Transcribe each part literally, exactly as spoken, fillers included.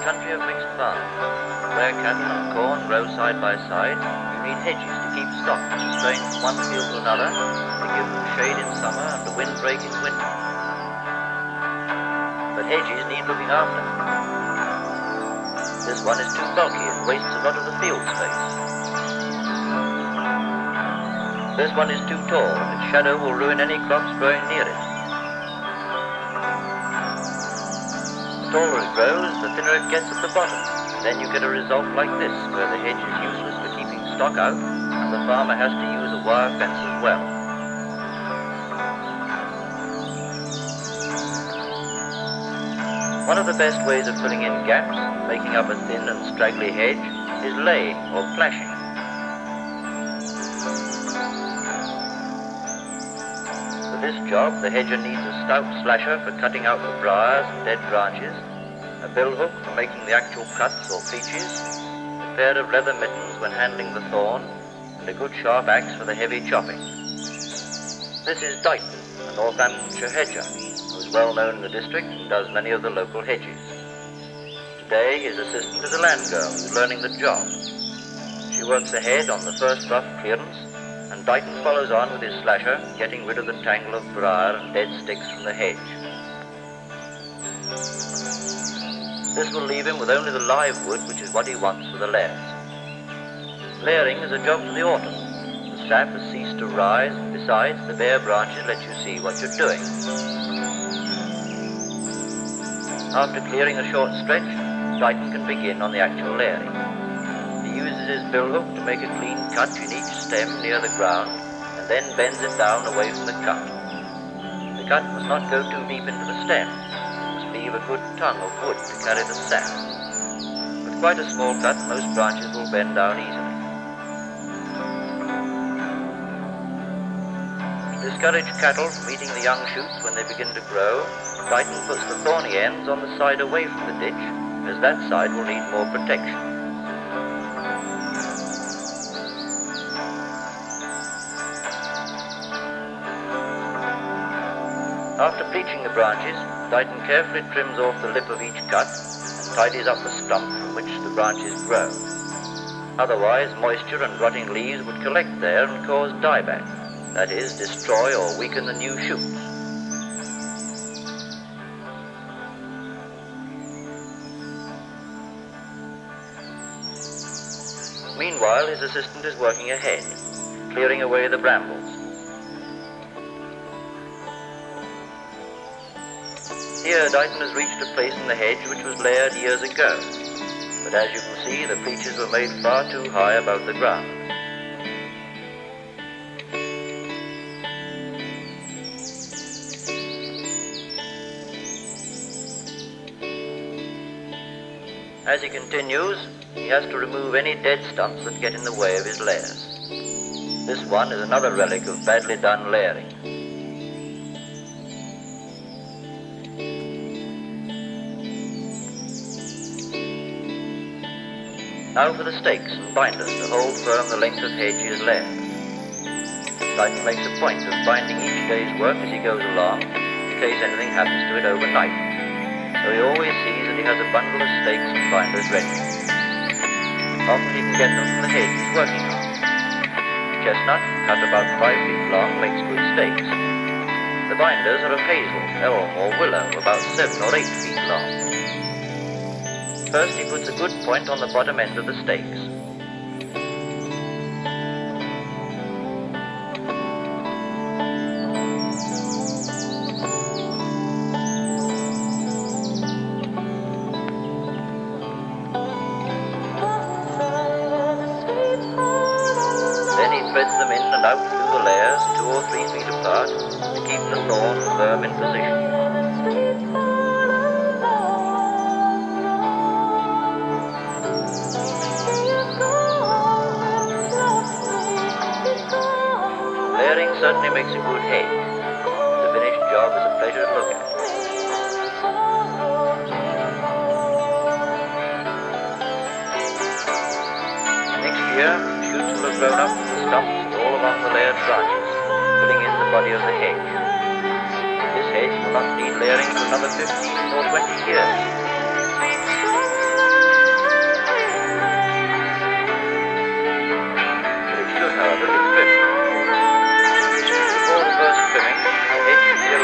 country of mixed farms, where cattle and corn grow side by side. You need hedges to keep stock straying from one field to another, to give them shade in summer and a windbreak in winter. But hedges need looking after. This one is too bulky and wastes a lot of the field space. This one is too tall and its shadow will ruin any crops growing near it. The taller it grows, the thinner it gets at the bottom. Then you get a result like this, where the hedge is useless for keeping stock out, and the farmer has to use a wire fence as well. One of the best ways of filling in gaps, making up a thin and straggly hedge, is laying or flashing. For this job, the hedger needs a stout slasher for cutting out the briars and dead branches, a bill hook for making the actual cuts or pleaches, a pair of leather mittens when handling the thorn, and a good sharp axe for the heavy chopping. This is Dighton, a Northamptonshire hedger, who is well known in the district and does many of the local hedges. Today his assistant is a land girl who's learning the job. She works ahead on the first rough clearance, and Dighton follows on with his slasher, getting rid of the tangle of briar and dead sticks from the hedge. This will leave him with only the live wood, which is what he wants for the layers. Layering is a job for the autumn. The sap has ceased to rise, and besides, the bare branches let you see what you're doing. After clearing a short stretch, Dighton can begin on the actual layering. He uses his bill hook to make a clean cut in each stem near the ground, and then bends it down away from the cut. The cut must not go too deep into the stem. Leave a good tongue of wood to carry the sap. With quite a small cut, most branches will bend down easily. To discourage cattle from eating the young shoots when they begin to grow, Dighton puts the thorny ends on the side away from the ditch, as that side will need more protection. After bleaching the branches, Dighton carefully trims off the lip of each cut and tidies up the stump from which the branches grow. Otherwise, moisture and rotting leaves would collect there and cause dieback, that is, destroy or weaken the new shoots. Meanwhile, his assistant is working ahead, clearing away the brambles. Here, Dighton has reached a place in the hedge which was layered years ago, but as you can see, the pleaches were made far too high above the ground. As he continues, he has to remove any dead stumps that get in the way of his layers. This one is another relic of badly done layering. Now for the stakes and binders to hold firm the length of hedge he has layered. Dighton makes a point of binding each day's work as he goes along, in case anything happens to it overnight, so he always sees that he has a bundle of stakes and binders ready. Often he can get them from the hedge he's working on. Chestnut, cut about five feet long, makes good stakes. The binders are of hazel, elm or willow, about seven or eight feet long. First he puts a good point on the bottom end of the stakes. Then he threads them in and out through the layers, two or three feet apart, to keep the thorn firm in position. Layering certainly makes a good hedge. The finished job is a pleasure to look at. Next year, shoots will have grown up from the stumps all along the layered branches, filling in the body of the hedge. This hedge will not need layering for another fifteen or twenty years.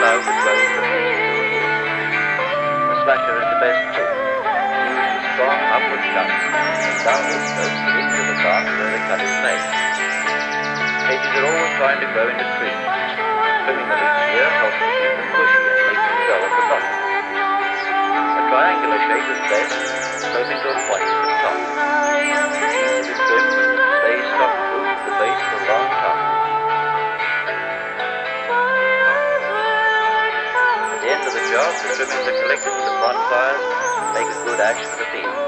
cloud that rolls at least two years. The slasher is the best tool, using strong upward cuts and downward strokes into the bark where the cut is made. Hedges are always trying to grow into trees. Trimming them each year helps to keep them bushy and make them dull at the bottom. A triangular shape is best, sloping to a point at the top. Easy to trim and stays stock-proof at the base for a long time. At the end of the job, the trimmings are collected into bonfires and make a good ash for the fields.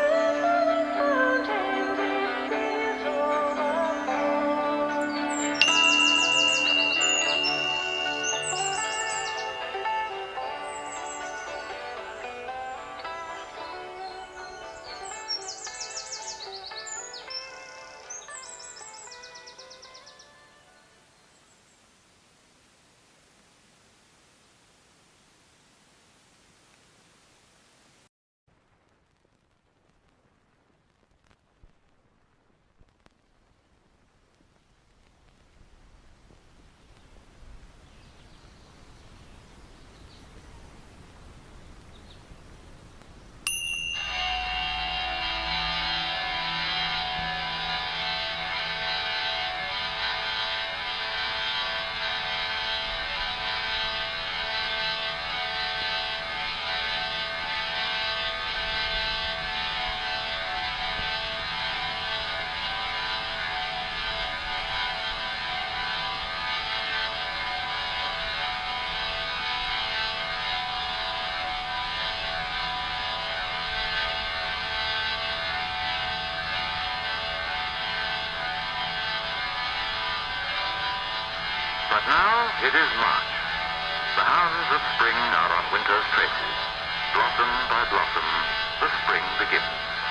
But now it is March. The hounds of spring are on winter's traces. Blossom by blossom, the spring begins.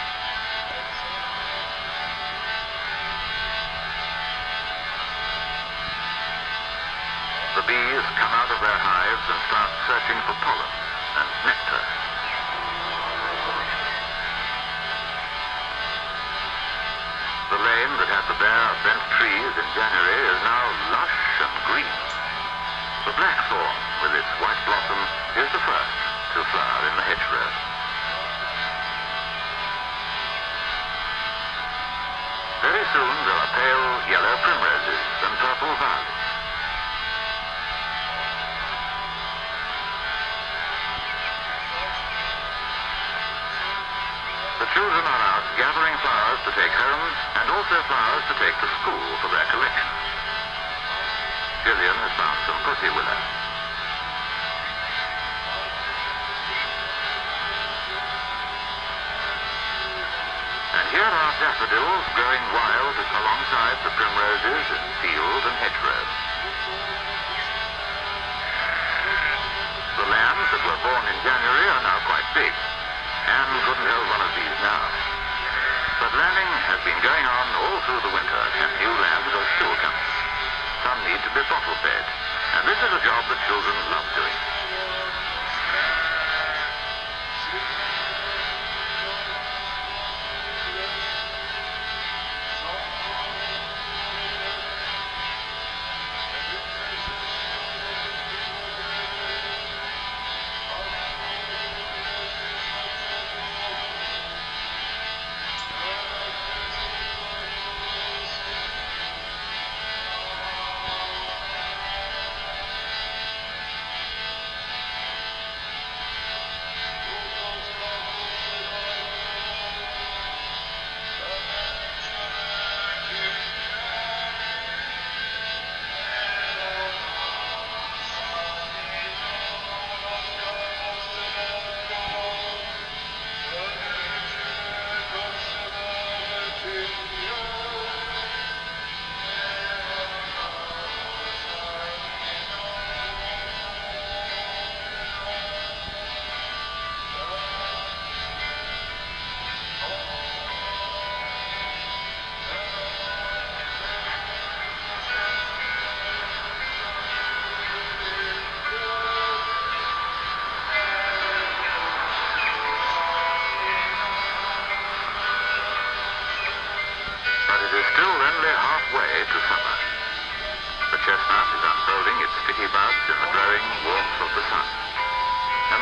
The bees come out of their hives and start searching for pollen and nectar. The lane that had the bare, bent trees in January is now lush and green. The blackthorn, with its white blossom, is the first to flower in the hedgerow. Very soon there are pale yellow primroses and purple violets. The children are out gathering flowers to take home and also flowers to take to school for their collections. Gillian has found some pussy willow. And here are daffodils growing wild alongside the primroses in field and hedgerow. The lambs that were born in January are now quite big. Anne couldn't hold one of these now. But lambing has been going on all through the winter, and new lambs are still coming. Some need to be bottle fed, and this is a job that children love doing.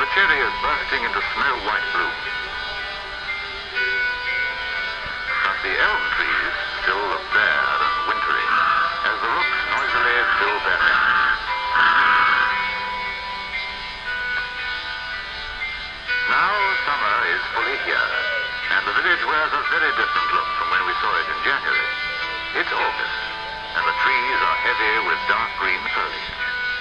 the cherry is bursting into snow-white bloom. But the elm trees still look bare and wintry, as the rooks noisily fill their nests. Now summer is fully here, and the village wears a very different look from when we saw it in January. It's August, and the trees are heavy with dark green foliage.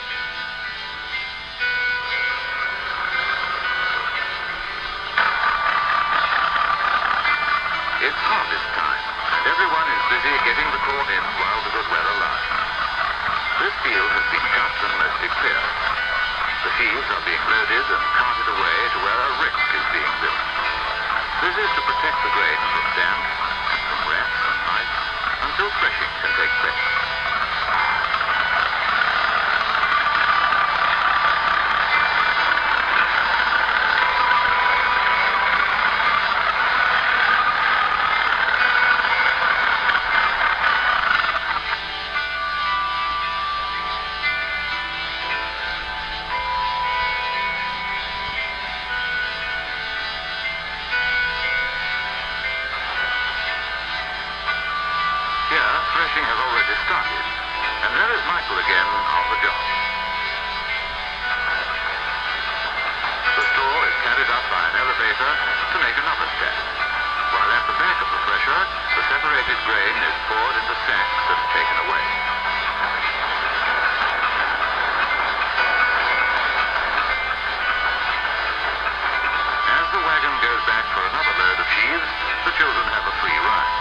It's harvest time, and everyone is busy getting the corn in while the good weather lasts. This field has been cut and mostly cleared. The sheaves are being loaded and carted away to where a rick is being built. This is to protect the grain from damp, from rats and mice, until threshing can take place. Threshing has already started, and there is Michael again on the job. The straw is carried up by an elevator to make another stack, while at the back of the thresher, the separated grain is poured into sacks and taken away. As the wagon goes back for another load of sheaves, the children have a free ride.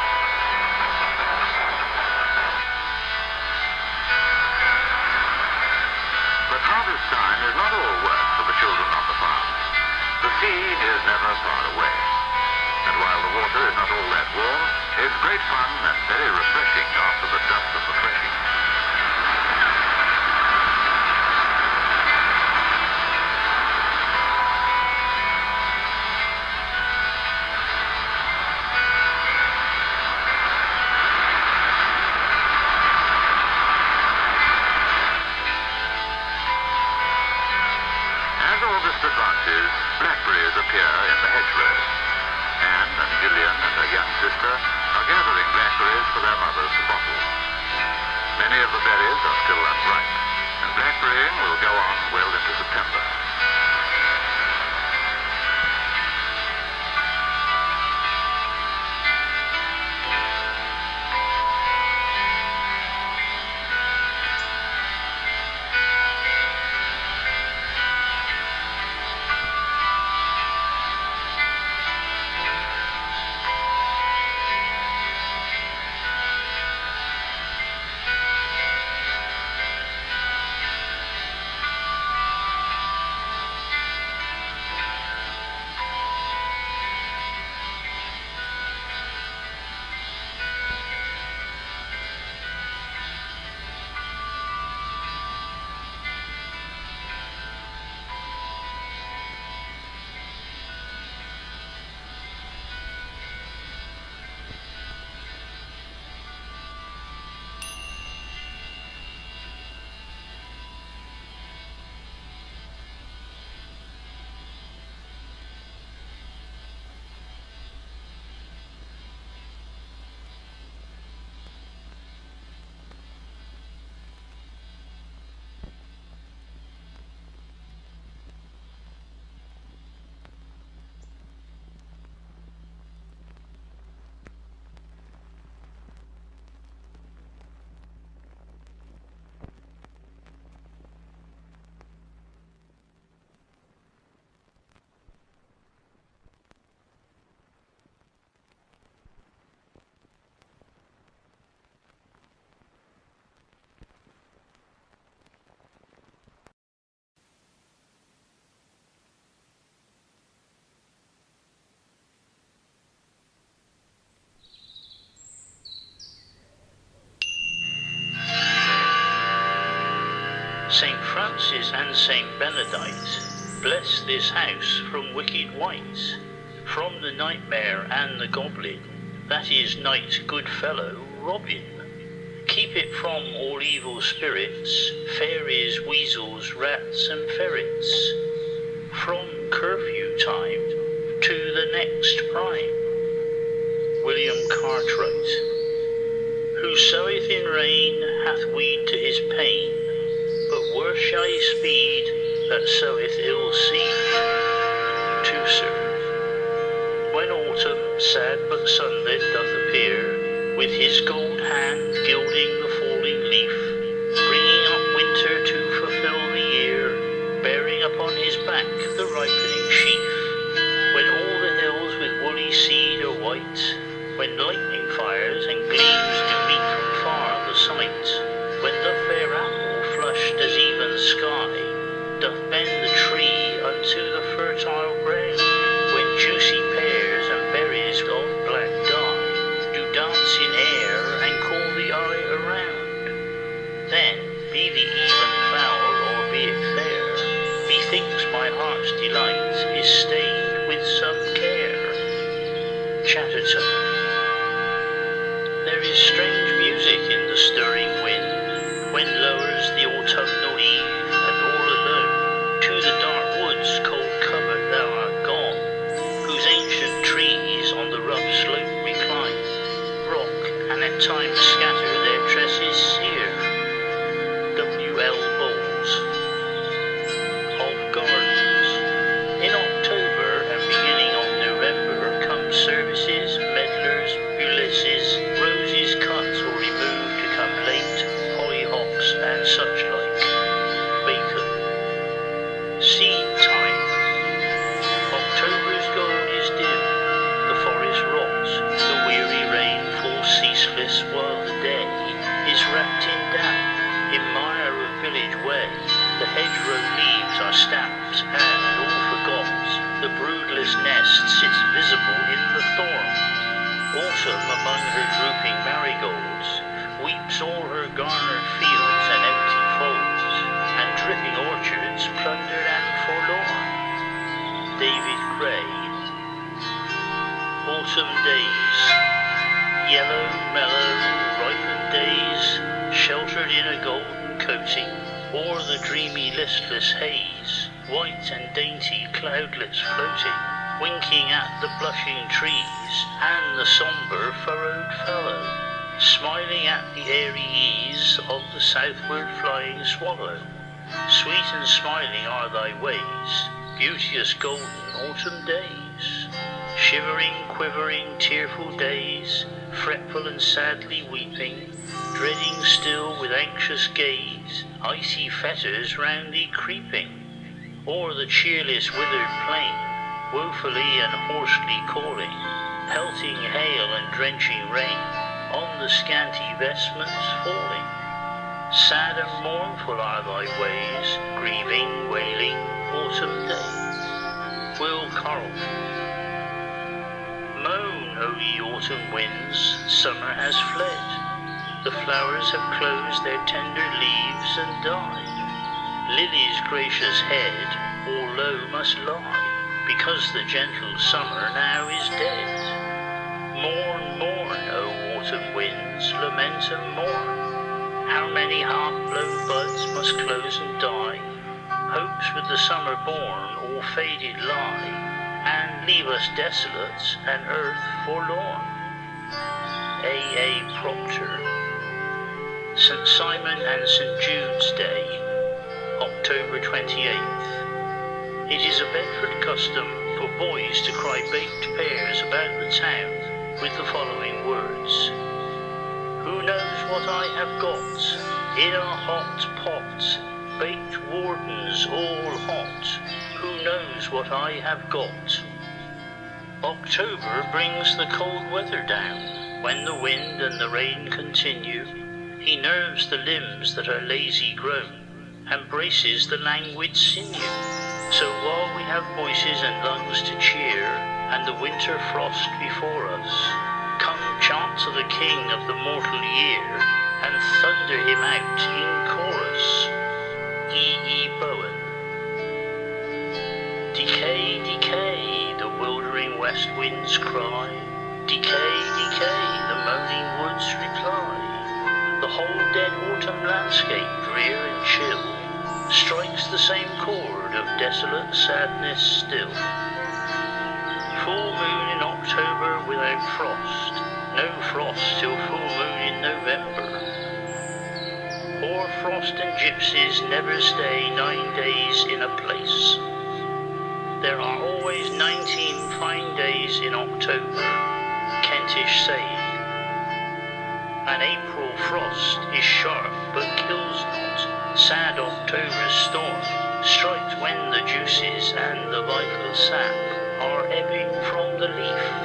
Harvest time is not all work for the children on the farm. The sea is never far away. And while the water is not all that warm, it's great fun and very refreshing after the dust of the threshing. Advances, blackberries appear in the hedgerows, Anne and Gillian and her young sister are gathering blackberries for their mothers to bottle. Many of the berries are still unripe, and blackberrying will go on well into September. Saint Francis and Saint Benedict, bless this house from wicked wights, from the nightmare and the goblin, that is night's good fellow, Robin. Keep it from all evil spirits, fairies, weasels, rats and ferrets, from time to the next prime. William Cartwright. Who soweth in rain hath weed to his pain, but worse shall he speed that soweth ill seed. To serve. When autumn, sad but sunlit, doth appear, with his gold hand gilding the falling leaf, bringing up winter to fulfill the year, bearing upon his back the ripening sheaf, when all the hills with woolly seed are white, when lightning fires and gleams do meet from far the sight, when the fair apple, flushed as even sky, doth bend the tree unto the fertile ground, when juicy pears and berries of black dye do dance in air and call the eye around, then, be the even foul or be it fair, methinks my heart's delight is stained with some care. Chatterton. There is strange music in the stirring wind, when lowers the autumnal eve, and all alone to the dark woods cold covert thou art gone, whose ancient trees on the rough slope recline, rock, and at times scatter their tresses sere. W. L. Bowles. Of Gardens. In October and beginning of November come services, medlars, bulices, roses cut or removed to come late, hollyhocks and such like. Bacon. Seed time. October's gold is dim, the forest rots, the weary rain falls ceaseless while the day is wrapped in damp, in mire of village way, the hedgerow leaves are stamped, and, all forgot, the broodless nest sits visible in the thorn. Autumn among her drooping marigolds weeps all her garnered fields and empty folds, and dripping orchards plundered and forlorn. David Gray. Autumn days. Yellow, mellow, ripened days, sheltered in a golden coating, o'er the dreamy listless haze, white and dainty cloudlets floating, winking at the blushing trees, and the sombre furrowed fallow, smiling at the airy ease of the southward flying swallow. Sweet and smiling are thy ways, beauteous golden autumn days. Shivering, quivering, tearful days, fretful and sadly weeping, dreading still with anxious gaze, icy fetters round thee creeping, o'er the cheerless withered plain, woefully and hoarsely calling, pelting hail and drenching rain, on the scanty vestments falling. Sad and mournful are thy ways, grieving, wailing, autumn day. Will Carroll. Moan, O ye autumn winds, summer has fled, the flowers have closed their tender leaves and died. Lily's gracious head all low must lie, because the gentle summer now is dead. Mourn, mourn, O autumn winds, lament and mourn. How many half-blown buds must close and die, hopes with the summer born all faded lie, and leave us desolate and earth forlorn. A. A. Proctor. Saint Simon and Saint Jude's Day, October twenty-eighth. It is a Bedford custom for boys to cry baked pears about the town with the following words. Who knows what I have got in a hot pot, baked wardens all hot, who knows what I have got. October brings the cold weather down, when the wind and the rain continue. He nerves the limbs that are lazy grown, and braces the languid sinew. So while we have voices and lungs to cheer, and the winter frost before us, come chant to the king of the mortal year, and thunder him out in chorus. E. E. Bowen. Decay, decay, the wildering west winds cry. Decay, decay, the moaning woods reply. The whole dead autumn landscape, drear and chill, strikes the same chord of desolate sadness still. Full moon in October without frost. No frost till full moon in November. Hoar frost and gypsies never stay nine days in a place. There are always nineteen fine days in October, Kentish saying. An April frost is sharp but kills not. Sad October's storm strikes when the juices and the vital sap are ebbing from the leaf.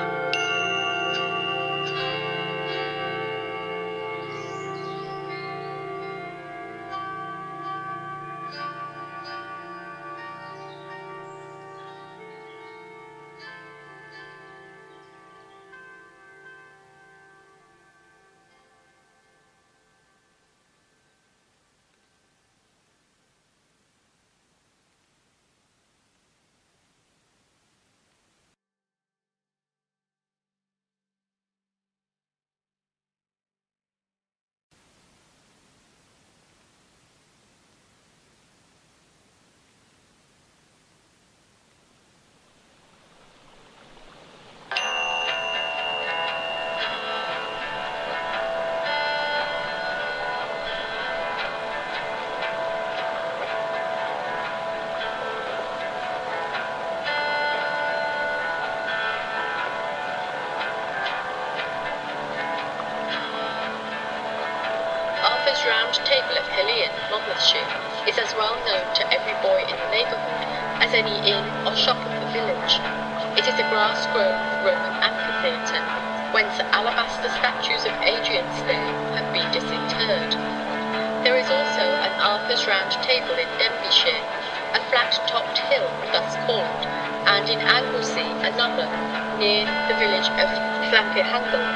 Table of Helene, Monmouthshire, is as well known to every boy in the neighbourhood as any inn or shop of the village. It is a grass-grown Roman amphitheatre, whence alabaster statues of Adrian's day have been disinterred. There is also an Arthur's Round Table in Denbighshire, a flat-topped hill thus called, and in Anglesey another, near the village of Llanfihangel.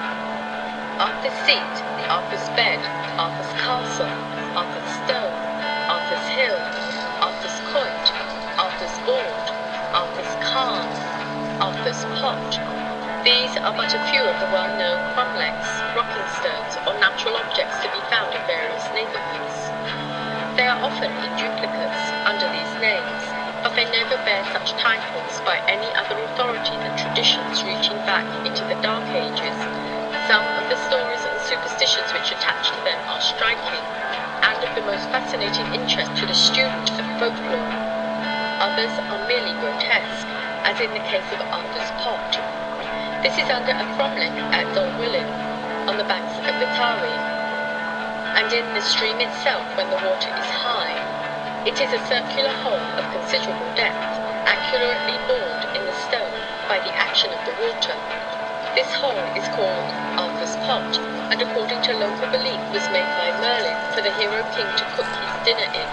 Arthur's Seat, Arthur's Bed, Arthur's Castle, Arthur's Stone, Arthur's Hill, Arthur's Coit, Arthur's Board, Arthur's Carn, Arthur's Pot. These are but a few of the well-known cromlechs, rocking stones, or natural objects to be found in various neighbourhoods. They are often in duplicates under these names, but they never bear such titles by any other authority than traditions reaching back into the Dark Ages. Some of the stories and superstitions which attach to them are striking, and of the most fascinating interest to the student of folklore. Others are merely grotesque, as in the case of Arthur's Pot. This is under a cromlech at Dolwillim, on the banks of the Tarry, and in the stream itself when the water is high. It is a circular hole of considerable depth, accurately bored in the stone by the action of the water. This hole is called Arthur's Pot, and according to local belief was made by Merlin for the hero king to cook his dinner in.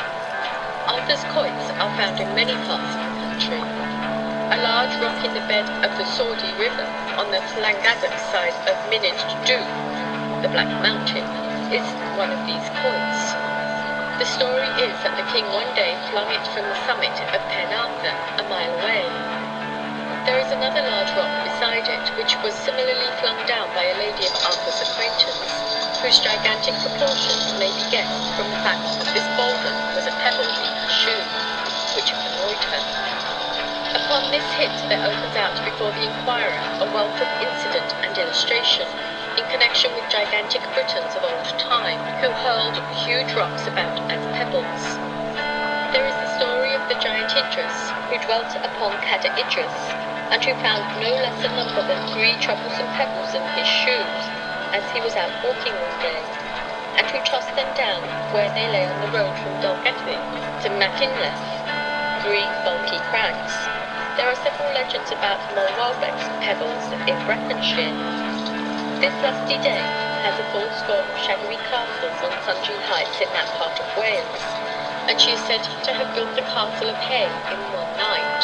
Arthur's Coits are found in many parts of the country. A large rock in the bed of the Sawdy River on the Llangaddock side of Mynyd Dhu, the Black Mountain, is one of these coits. The story is that the king one day flung it from the summit of Pen Arthur, a mile away. There is another large rock beside it, which was similarly flung down by a lady of Arthur's acquaintance, whose gigantic proportions may be guessed from the fact that this boulder was a pebble in her shoe, which annoyed her. Upon this hint there opens out before the inquirer a wealth of incident and illustration, in connection with gigantic Britons of old time, who hurled huge rocks about as pebbles. There is the story of the giant Idris, who dwelt upon Cadair Idris, and who found no less a number than three troublesome pebbles in his shoes, as he was out walking one day, and who tossed them down where they lay on the road from Dolgethy to Machynlleth, three bulky crags. There are several legends about Molwalbeck's pebbles in Breconshire. This lusty day has a full score of shadowy castles on sundry heights in that part of Wales, and she is said to have built the castle of Hay in one night.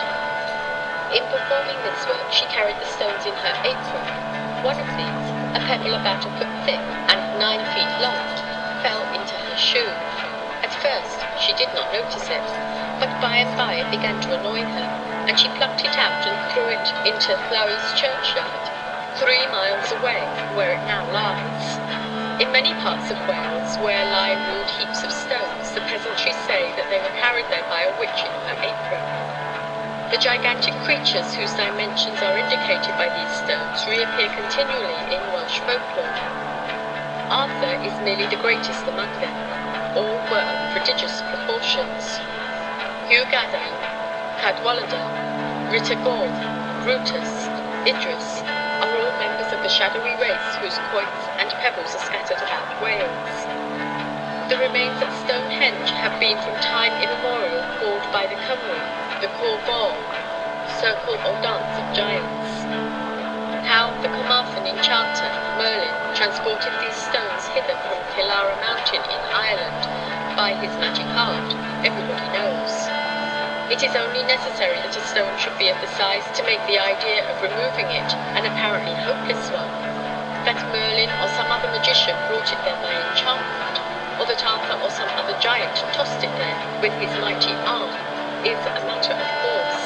In performing this work, she carried the stones in her apron. One of these, a pebble about a foot thick and nine feet long, fell into her shoe. At first, she did not notice it, but by and by it began to annoy her, and she plucked it out and threw it into Lowes churchyard, three miles away, where it now lies. In many parts of Wales, where lie rude heaps of stones, the peasantry say that they were carried there by a witch in her apron. The gigantic creatures whose dimensions are indicated by these stones reappear continually in Welsh folklore. Arthur is merely the greatest among them. All were of prodigious proportions. Hugh Gadan, Cadwaladr, Ritagor, Brutus, Idris are all members of the shadowy race whose quoits and pebbles are scattered about Wales. The remains at Stonehenge have been from time immemorial called by the Cymry the Corbor, circle or dance of giants. How the Carmarthen enchanter, Merlin, transported these stones hither from Killara mountain in Ireland by his magic art, everybody knows. It is only necessary that a stone should be of the size to make the idea of removing it an apparently hopeless one, that Merlin or some other magician brought it there by enchantment, or that Arthur or some other giant tossed it there with his mighty arm, is a matter of course.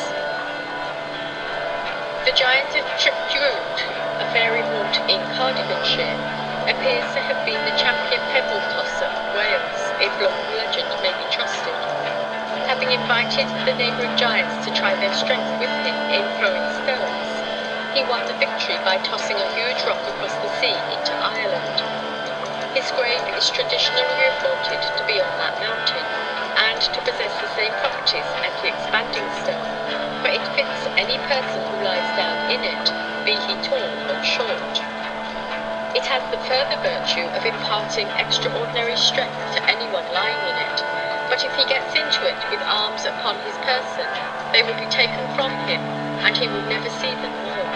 The giant of Tripdrud, a fairy haunt in Cardiganshire, appears to have been the champion pebble tosser of Wales, if local legend may be trusted. Having invited the neighbouring giants to try their strength with him in throwing stones, he won the victory by tossing a huge rock across the sea into Ireland. His grave is traditionally reported to be on that mountain, and to possess the same properties as the expanding stone, for it fits any person who lies down in it, be he tall or short. It has the further virtue of imparting extraordinary strength to anyone lying in it, but if he gets into it with arms upon his person, they will be taken from him, and he will never see them more.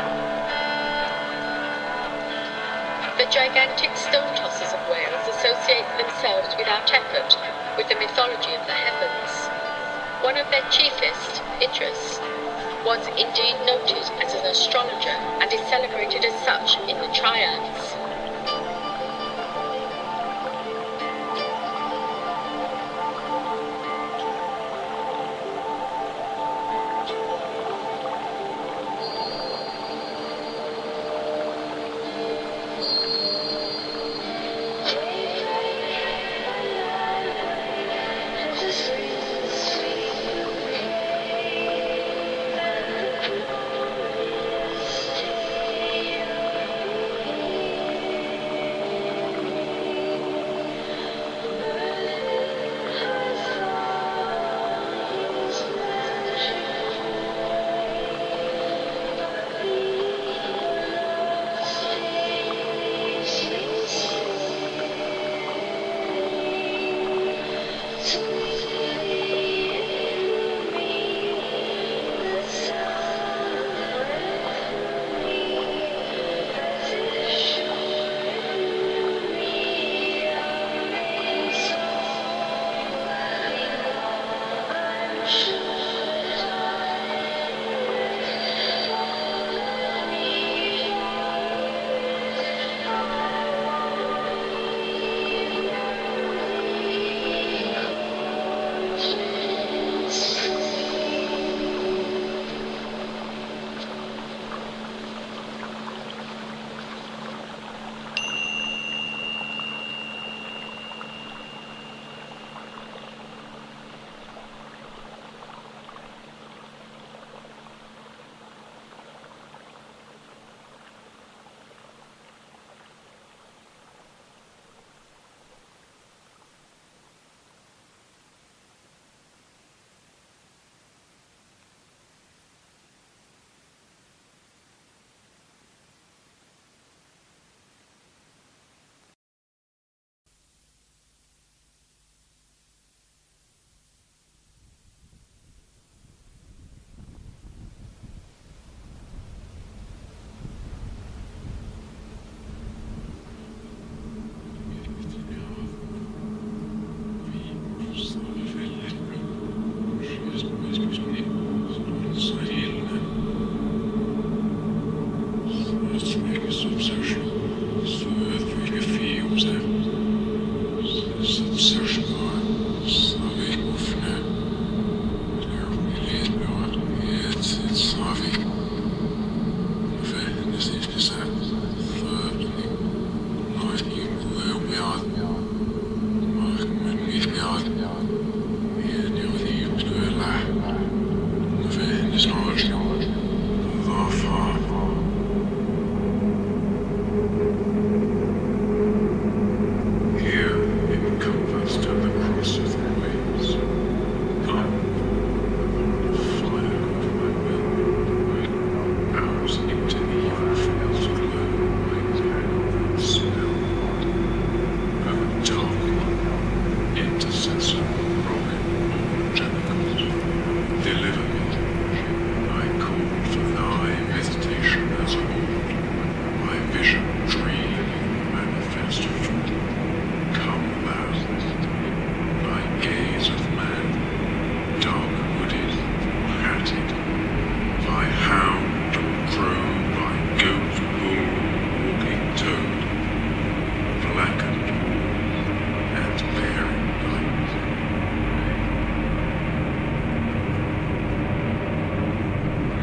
The gigantic stone tossers of Wales associate themselves without effort with the mythology of the heavens. One of their chiefest, Idris, was indeed noted as an astrologer and is celebrated as such in the triads.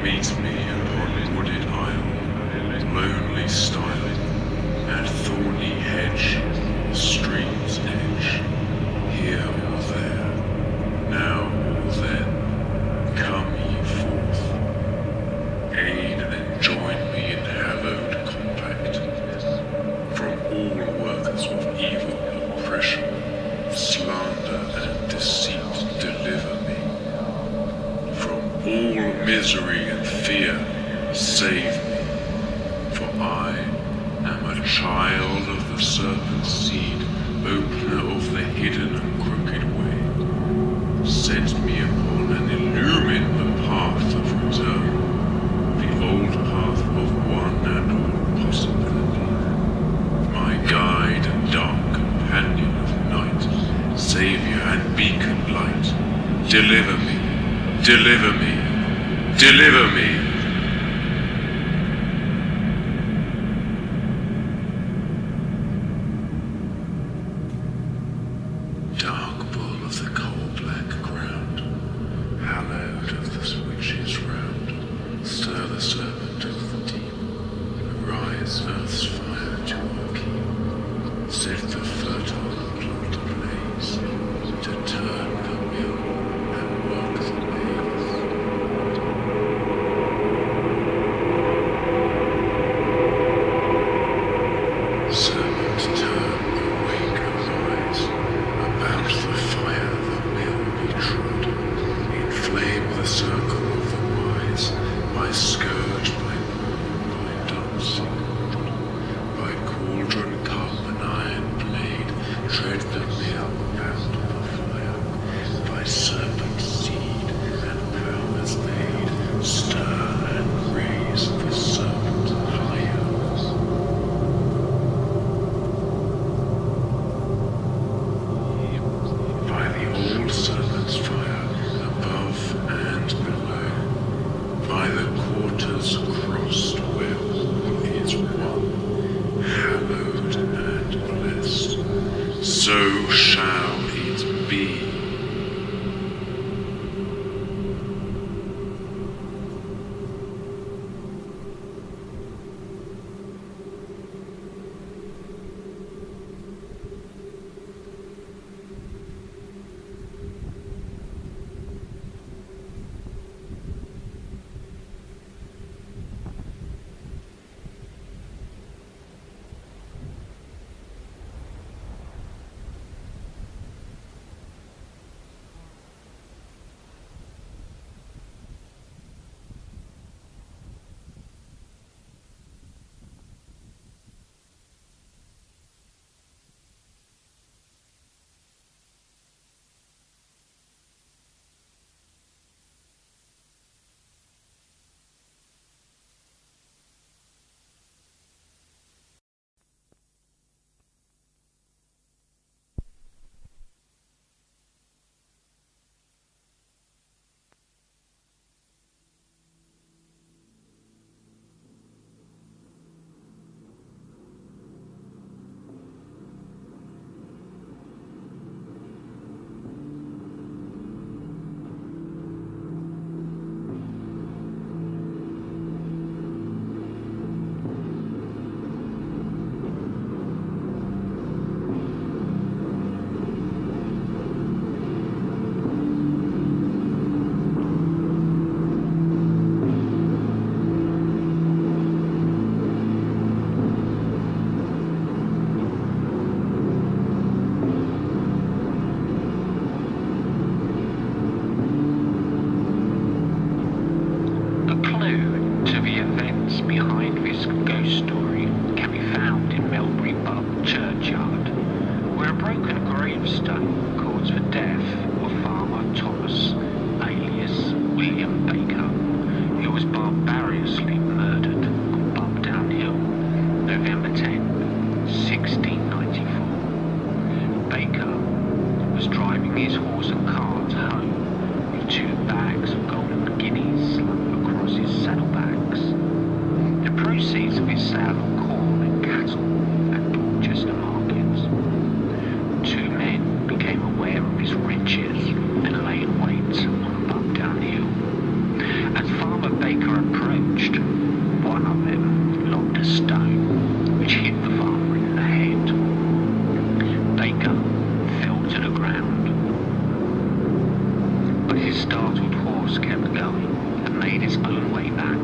Meet me upon wooded isle, lonely stile, and thorny hedge, stream's edge, here or there, now or then, come ye forth, aid and join me in hallowed compact, from all workers of evil, oppression, slander and deceit deliver me, from all misery and fear save me, for I am a child of the serpent's seed, opener of the hidden and crooked way. Set me upon and illumine the path of return, the old path of one and all possibility. My guide and dark companion of night, saviour and beacon light, deliver me, deliver me, deliver me.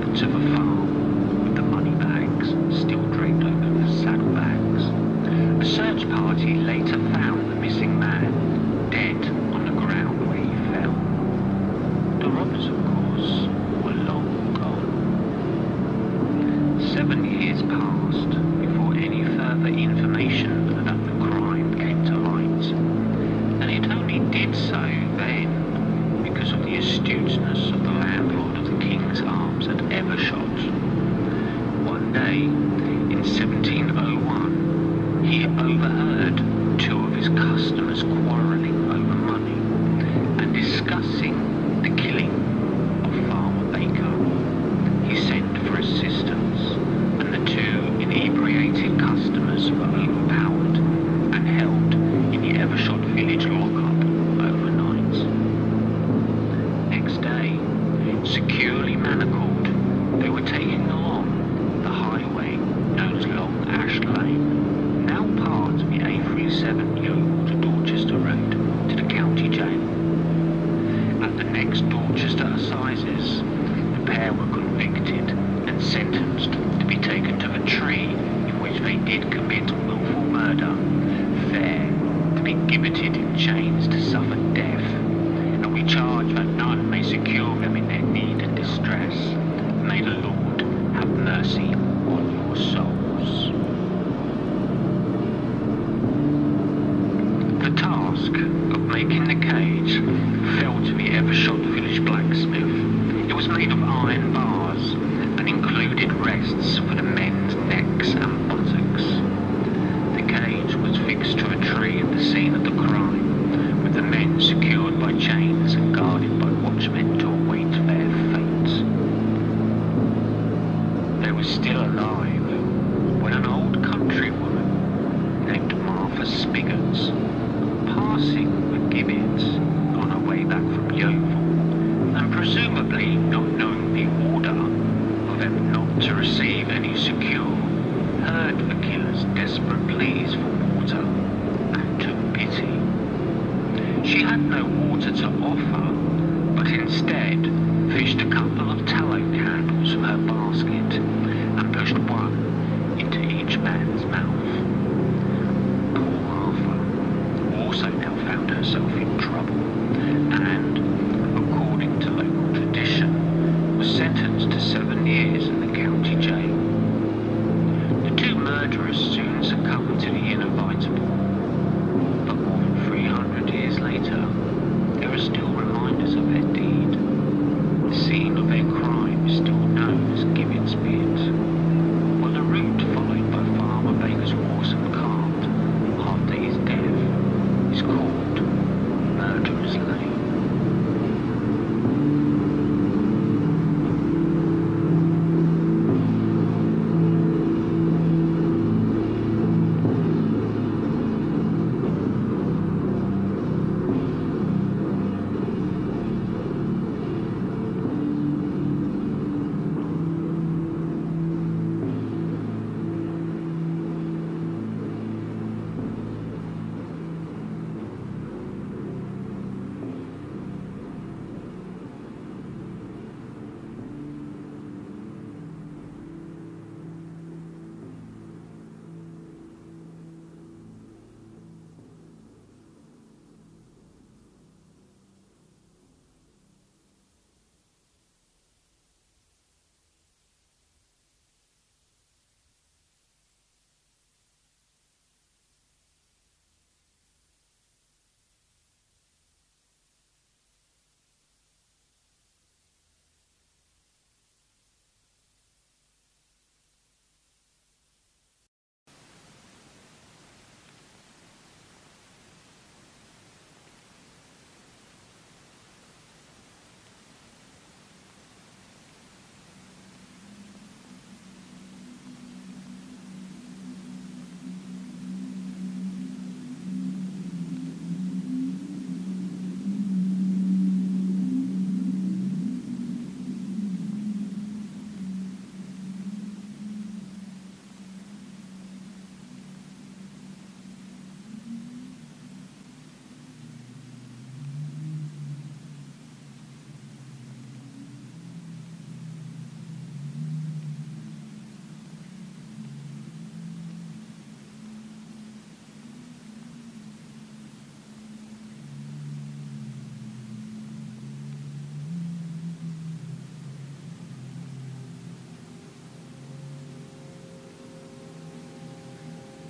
outskirts of a farm, with the money bags still draped over the saddlebags. A search party later found the missing man, dead on the ground where he fell. The robbers, of course, were long gone. Seven years passed before any further information about the crime came to light, and it only did so then because of the astuteness of the landlord of the King's Arms at Evershot. One day, in seventeen oh one, he overheard two of his customers quarrelling over money and discussing the killing of Farmer Baker. He sent for assistance, and the two inebriated customers were overpowered and held in the Evershot village lockup overnight. Next day, securely manacled, they were taken along the highway known as Long Ash Lane, now part of the A thirty-seven Yeovil to Dorchester Road, to the county jail. At the next Dorchester Assizes, the pair were convicted and sentenced to be taken to the tree in which they did commit willful murder, there to be gibbeted in chains to suffer death, and we charge that none may secure them in their need and distress. May the Lord have mercy on your souls. The task of making the cage fell to the Evershot village blacksmith. It was made of iron bars and included rests for the men's necks and buttocks. The cage was fixed to a tree at the scene of the crime, with the men secured by chains and guarded by watchmen to await their fate. They were still alive when an old country woman named Martha Spiggotts, passing the gibbet on her way back from Yeovil, and presumably not knowing the order of them not to receive any secure, heard the killer's desperate pleas for water and took pity. She had no water to offer, but instead fished a couple of tallow candles from her basket and pushed one into each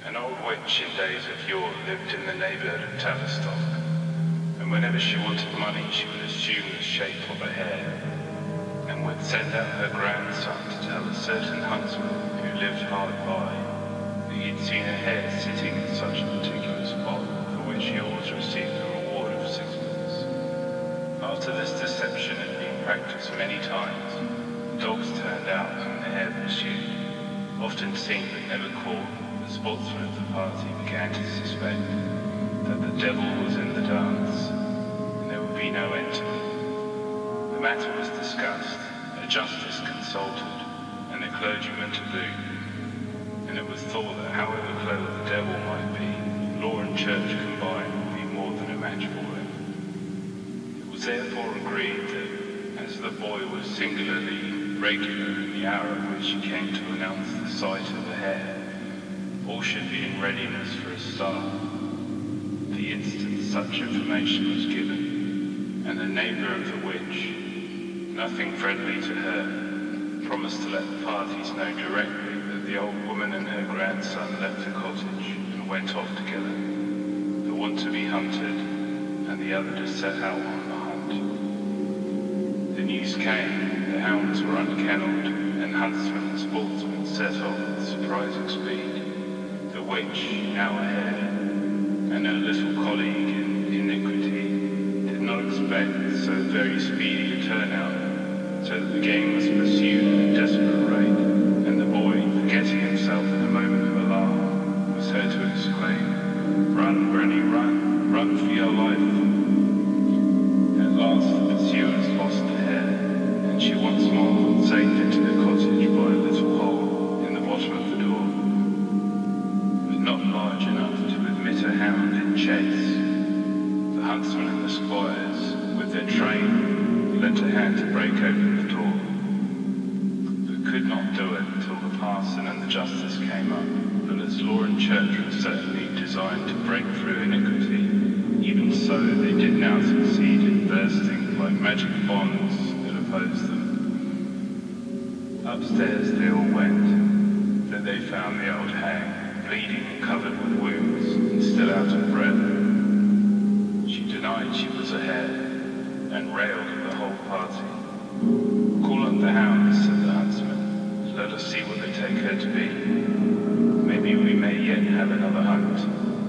An old witch in days of yore lived in the neighbourhood of Tavistock, and whenever she wanted money she would assume the shape of a hare, and would send out her grandson to tell a certain huntsman who lived hard by that he'd seen a hare sitting in such a particular spot, for which he always received a reward of sixpence. After this deception had been practised many times, dogs turned out and the hare pursued, often seen but never caught. The sportsmen of the party began to suspect that the devil was in the dance, and there would be no end to it. The matter was discussed, a justice consulted, and a clergyman to boot, and it was thought that however clever the devil might be, law and church combined would be more than a match for him. It was therefore agreed that, as the boy was singularly regular in the hour at which he came to announce the sight of the hare, all should be in readiness for a start. The instant such information was given, and the neighbour of the witch, nothing friendly to her, promised to let the parties know directly that the old woman and her grandson left the cottage and went off together, the one to be hunted and the other to set out on the hunt. The news came, the hounds were unkennelled, and huntsmen and sportsmen set off with surprising speed. The witch, now a hare, and her little colleague in iniquity, did not expect so very speedy a turnout, so that the game was pursued at a desperate rate, and the boy, forgetting himself in a moment of alarm, was heard to exclaim, "Run, Granny, run! Run for your life!" At last the pursuers lost the hare, and she once more got safe into the cottage by a little hole in the bottom of the door, not large enough to admit a hound in chase. The huntsman and the squires, with their train, lent a hand to break open the door, but could not do it until the parson and the justice came up. But as law and church were certainly designed to break through iniquity, even so they did now succeed in bursting like magic bonds that opposed them. Upstairs they all went, there they found the old hag, bleeding and covered with wounds, and still out of breath. She denied she was a hare, and railed at the whole party. "Call up the hounds," said the huntsman. "Let us see what they take her to be. Maybe we may yet have another hunt."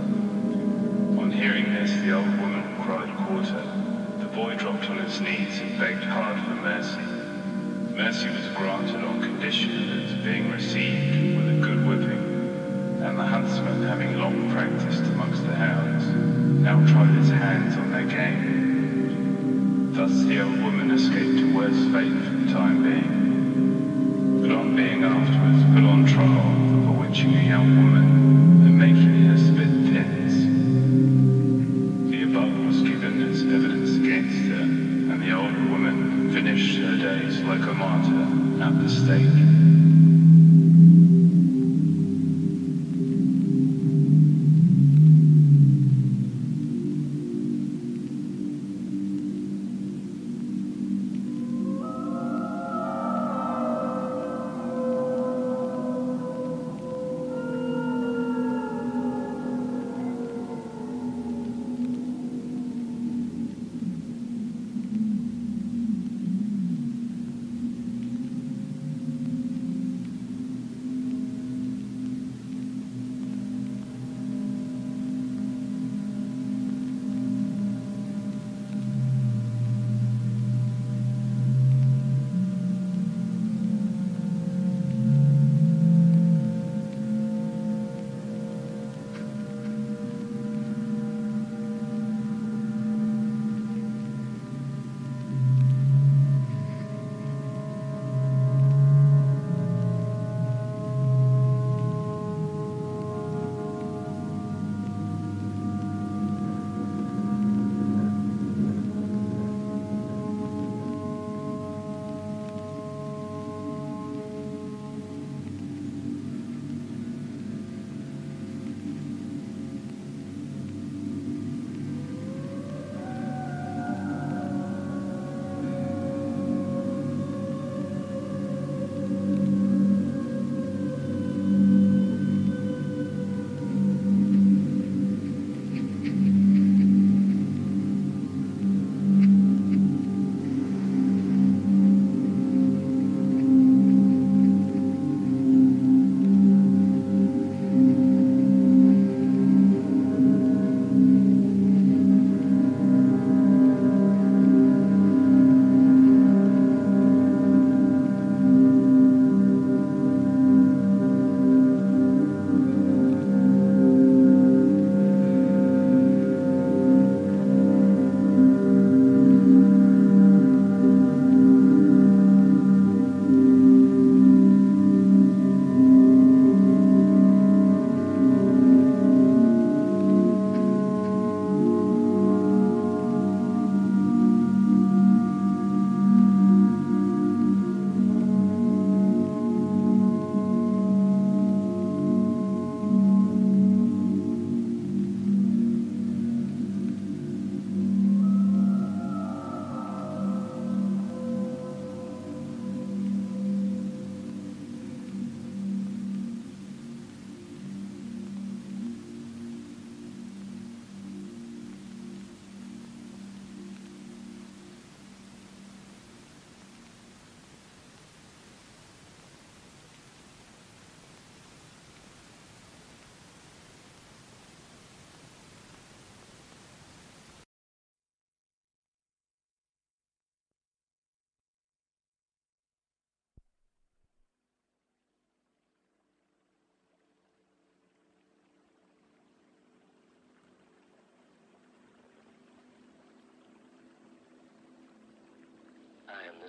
On hearing this, the old woman cried quarter. The boy dropped on his knees and begged hard for mercy. Mercy was granted on condition of its being received with a good whipping, and the huntsman, having long practised amongst the hounds, now tried his hands on their game. Thus the old woman escaped a worse fate for the time being, but on being afterwards put on trial for bewitching a young woman and making her spit pins, the above was given as evidence against her, and the old woman finished her days like a martyr at the stake.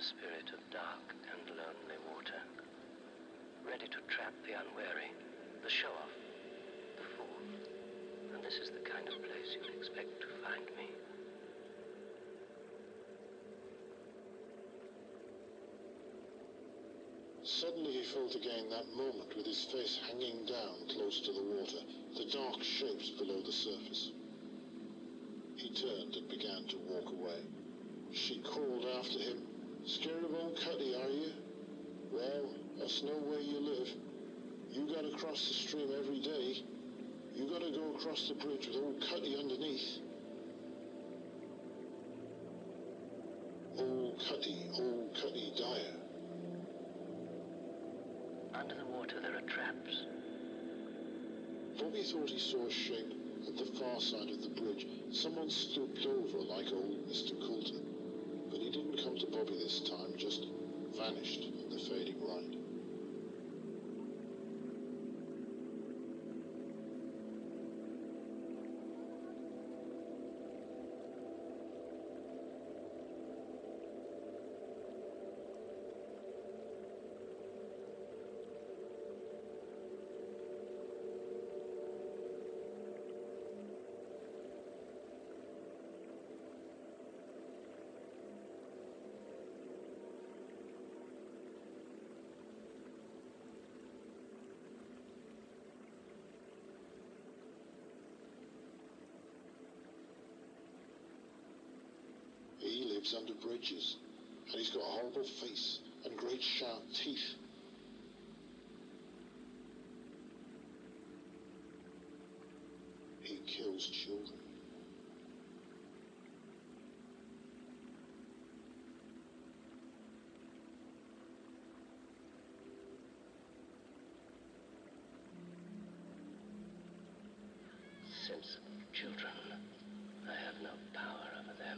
the spirit of dark and lonely water, ready to trap the unwary, the show-off, the fool. And this is the kind of place you'd expect to find me. Suddenly he felt again that moment with his face hanging down close to the water, the dark shapes below the surface. He turned and began to walk away. She called after him, "Scared of old Cutty, are you? Well, us know where you live. You gotta cross the stream every day. You gotta go across the bridge with old Cutty underneath." Old Cutty, old Cutty Dyer. Under the water there are traps. Bobby thought he saw a shape at the far side of the bridge. Someone stooped over like old Mister Coulter. But he didn't come to Bobby this time, just vanished in the fading light. He lives under bridges, and he's got a horrible face and great sharp teeth. He kills children. Sensitive children. I have no power over them.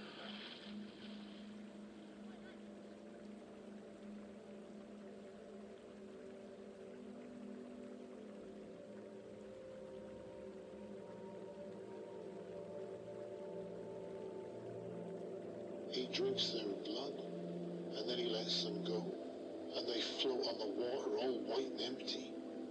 He drinks their blood, and then he lets them go, and they float on the water all white and empty.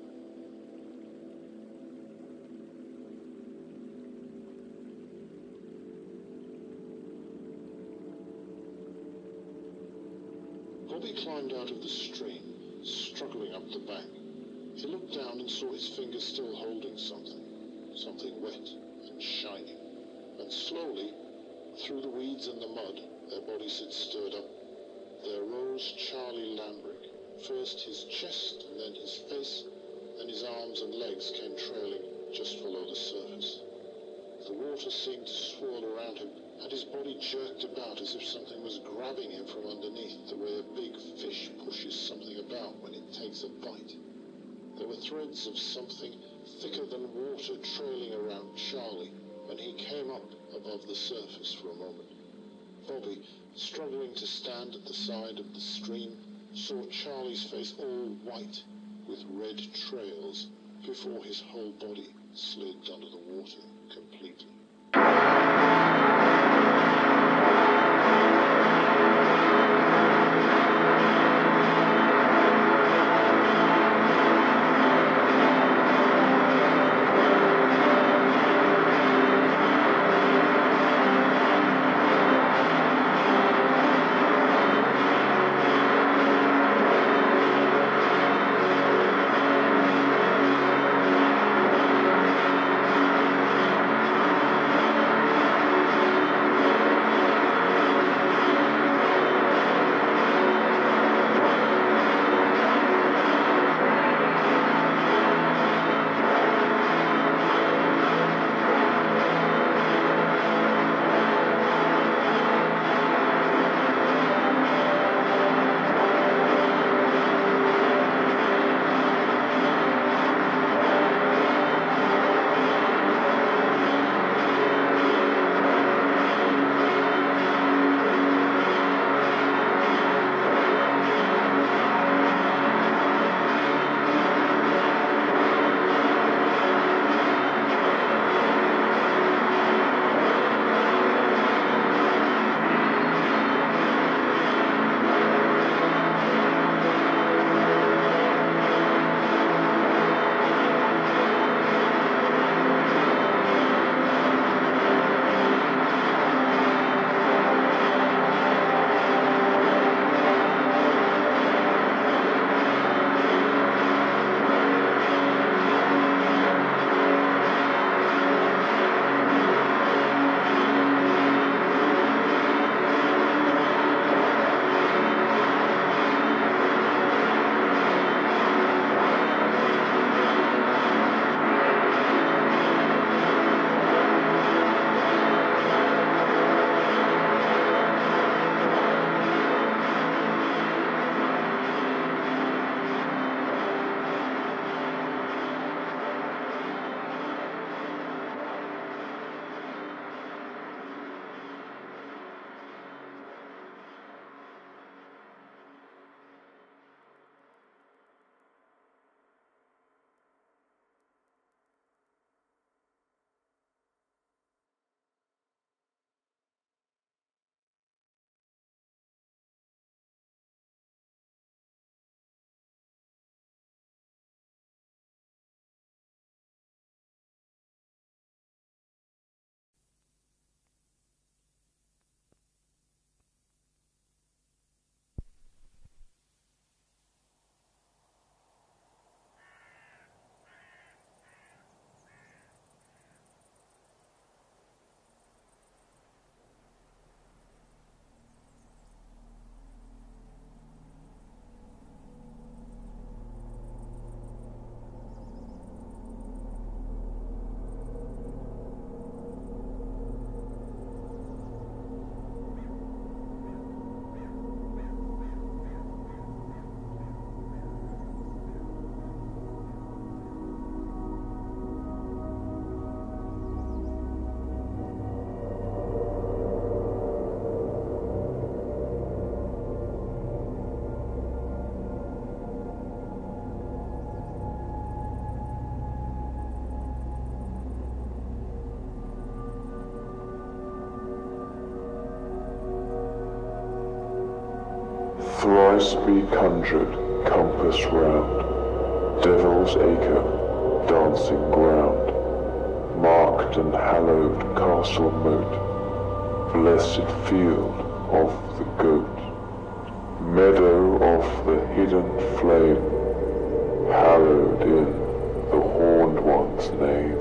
Bobby climbed out of the stream, struggling up the bank. He looked down and saw his fingers still holding something, something wet and shining. And slowly, through the weeds and the mud, their bodies had stirred up, there rose Charlie Lambrick. First his chest, and then his face, then his arms and legs came trailing just below the surface. The water seemed to swirl around him, and his body jerked about as if something was grabbing him from underneath, the way a big fish pushes something about when it takes a bite. There were threads of something thicker than water trailing around Charlie when he came up above the surface for a moment. Bobby, struggling to stand at the side of the stream, saw Charlie's face all white with red trails before his whole body slid under the water completely. Thrice be conjured, compass round, Devil's Acre, dancing ground, marked and hallowed castle moat, blessed field of the goat, meadow of the hidden flame, hallowed in the horned one's name.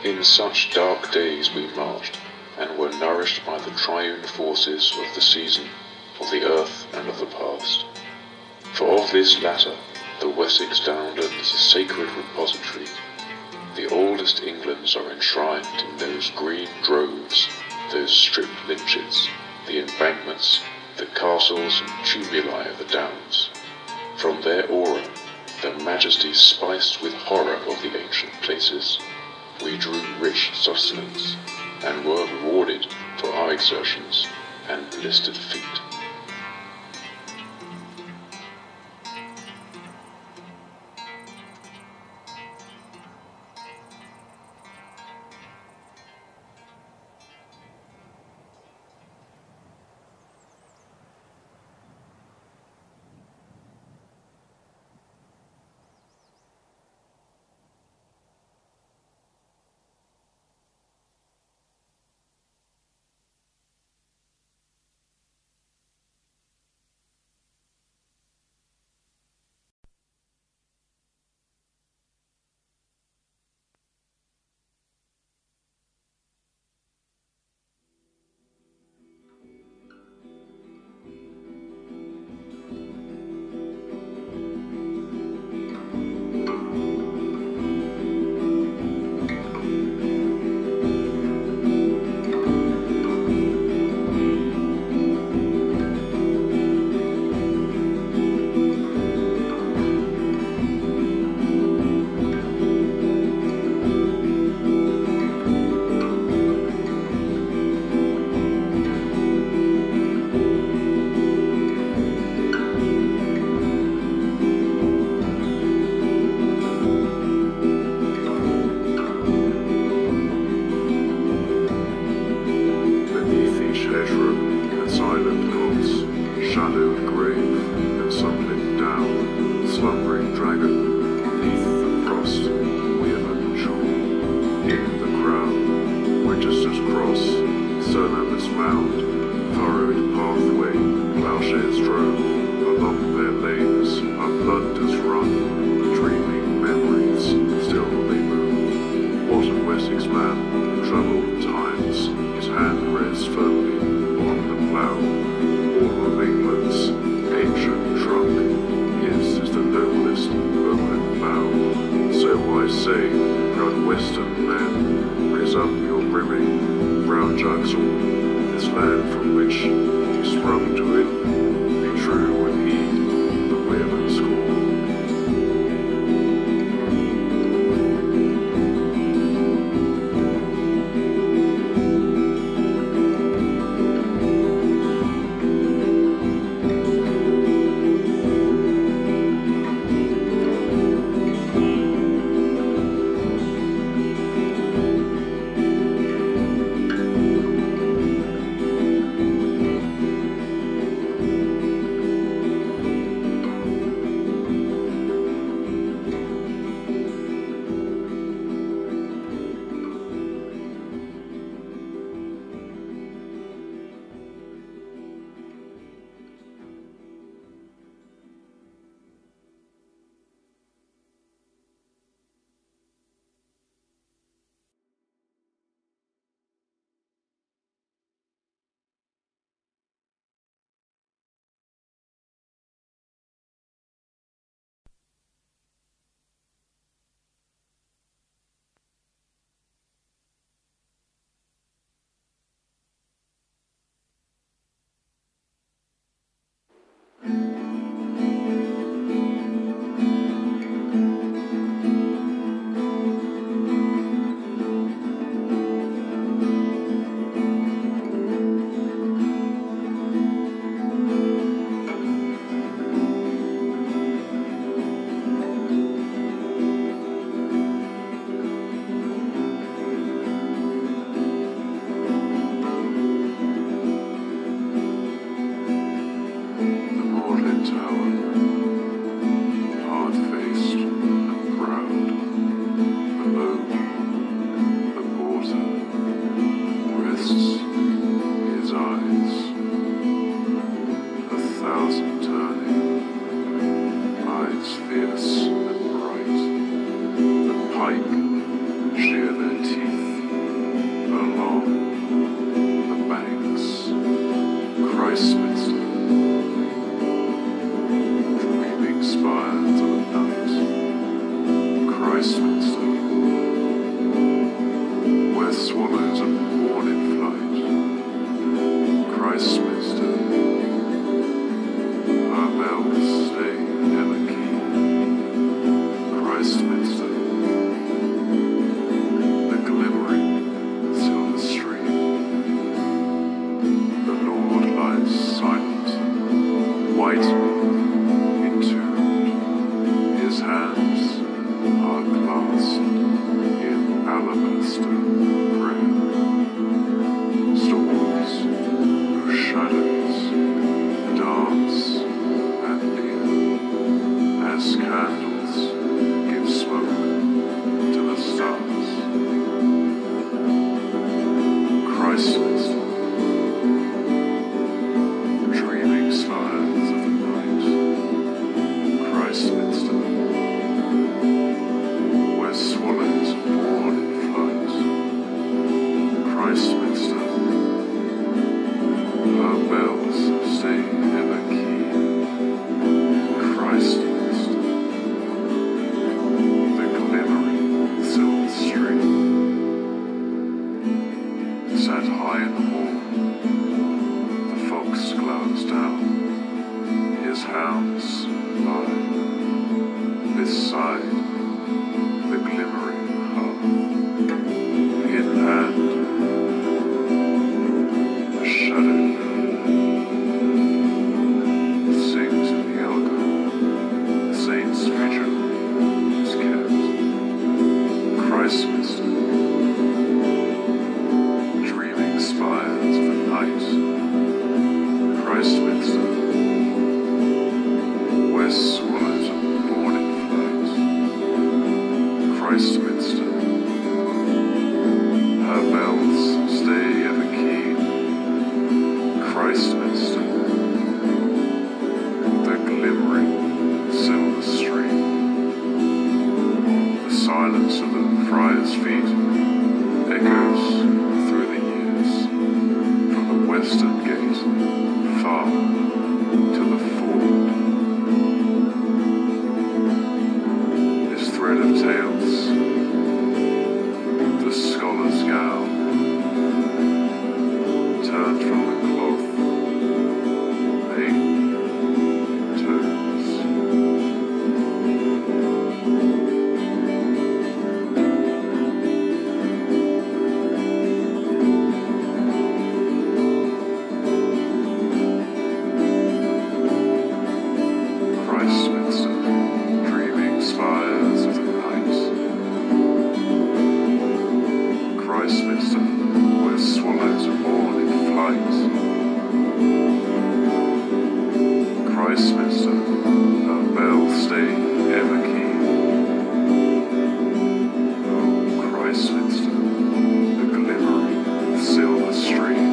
In such dark days we marched, and were nourished by the triune forces of the season, of the earth, and of the past. For of this latter, the Wessex downland is a sacred repository. The oldest Englands are enshrined in those green groves, those stripped lynchets, the embankments, the castles and tumuli of the downs. From their aura, their majesty spiced with horror of the ancient places, we drew rich sustenance, and were rewarded for our exertions and blistered feet. England's ancient trunk. His is the noblest stars lie beside the glimmering hearth. In hand, a shadow sings in the alcove. The saint's vigil is kept. Christmas, dreaming spires of the night. Christminster, where swallows are born in flight. Christminster, her bells stay ever keen. Christminster, the glimmering silver stream. The silence of the friar's feet echoes through the years, from the western gate far to the ford. This thread of tales, the scholar's gown, turned from the cloth, pain turns. Christminster, dreaming spires of the night. Christminster, where swallows are born in flight. Christminster, her bells stay ever keen. Oh, Christminster, the glimmering silver stream.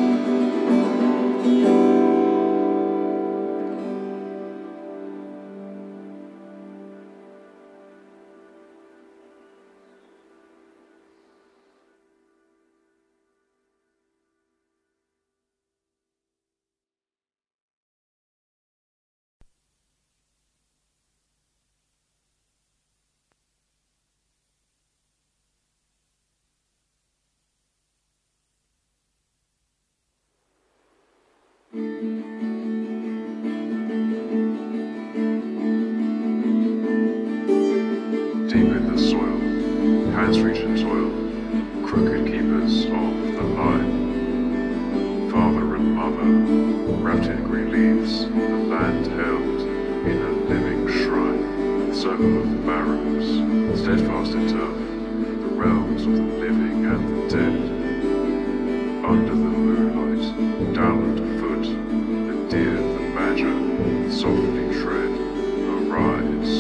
Deep in the soil, hands reach and toil, crooked keepers of the line. Father and mother, wrapped in green leaves, the land held in a living shrine. The circle of barrows, steadfast in turf, the realms of the living and the dead. Under the moonlight, down underfoot, the deer, the badger, softly tread, arise.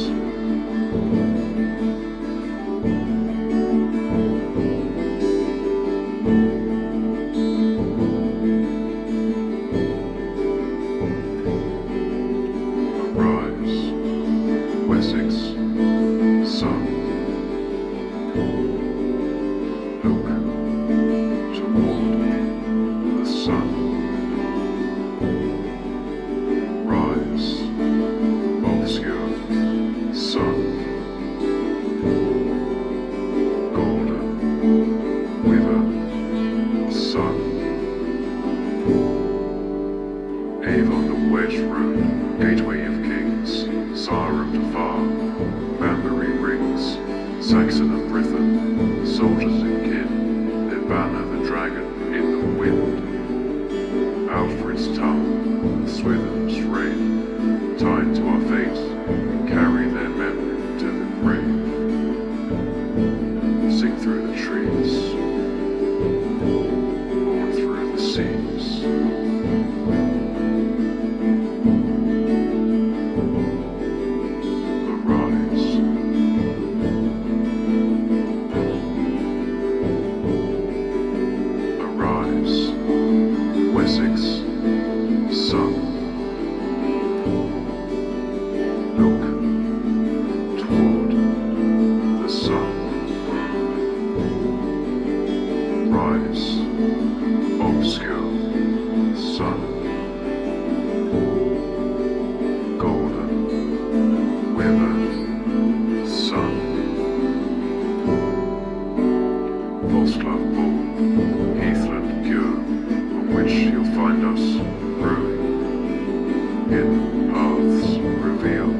Arise, Wessex, sun. Look toward the sun. Rise, obscure sun. Golden river, sun. Avon the wedge road, gateway of kings, Sarum to far, Banbury rings, Saxon and Brytho, soldiers in kin, their banner the dragon in the wind. Alfred's tongue, Switham's reign, tied to our fate, carry their memory to the grave. Sing through the trees, born through the seas. Arise. Arise, Wessex, sun. Look toward the sun. Rise, obscure sun. Golden withered sun. False glove ball, heathland pure, on which you'll find us growing in paths revealed.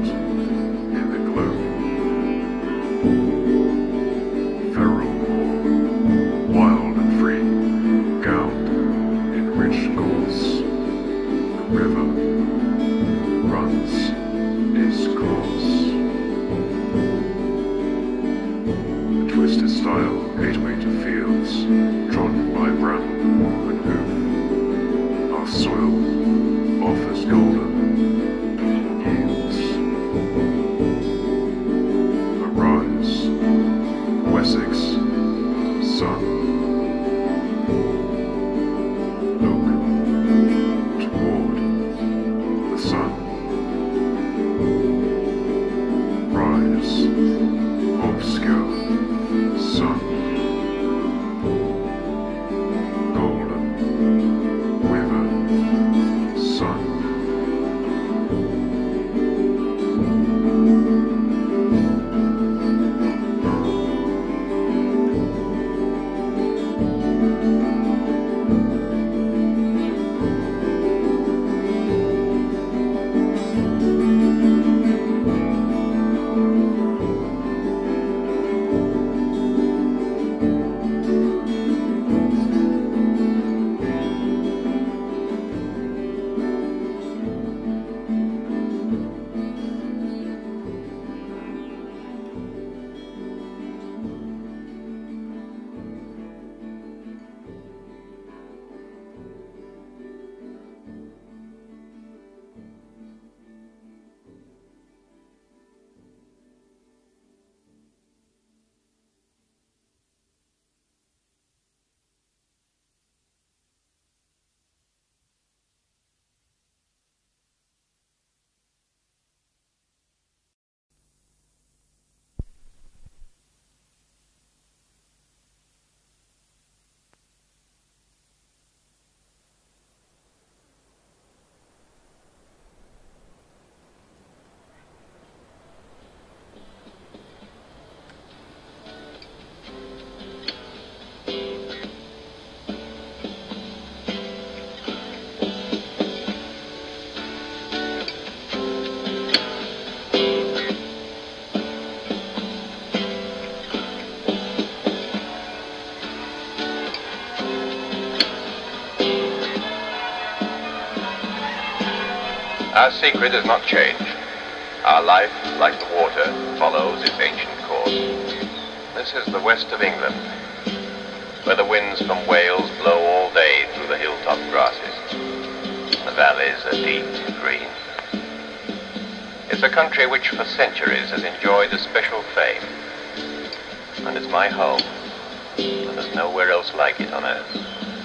Our secret has not changed. Our life, like the water, follows its ancient course. This is the west of England, where the winds from Wales blow all day through the hilltop grasses. The valleys are deep and green. It's a country which for centuries has enjoyed a special fame. And it's my home, and there's nowhere else like it on earth.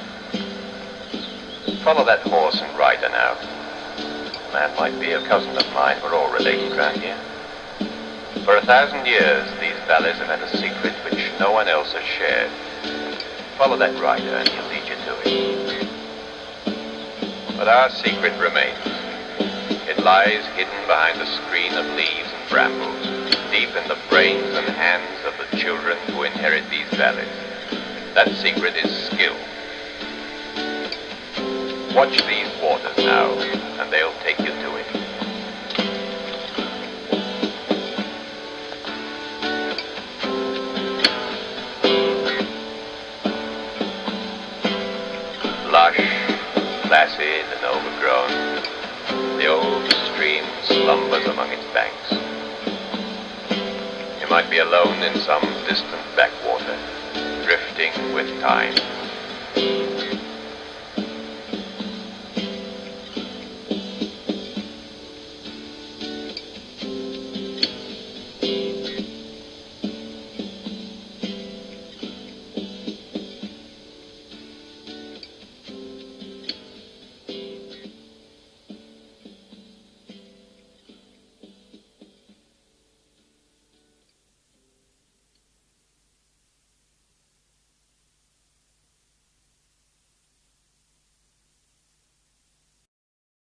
Follow that horse and rider now. The man might be a cousin of mine. We're all related round here. For a thousand years, these valleys have had a secret which no one else has shared. Follow that rider and he'll lead you to it. But our secret remains. It lies hidden behind a screen of leaves and brambles, deep in the brains and hands of the children who inherit these valleys. That secret is skill. Watch these waters now, and they'll take you to it. Lush, placid, and overgrown, the old stream slumbers among its banks. You might be alone in some distant backwater, drifting with time.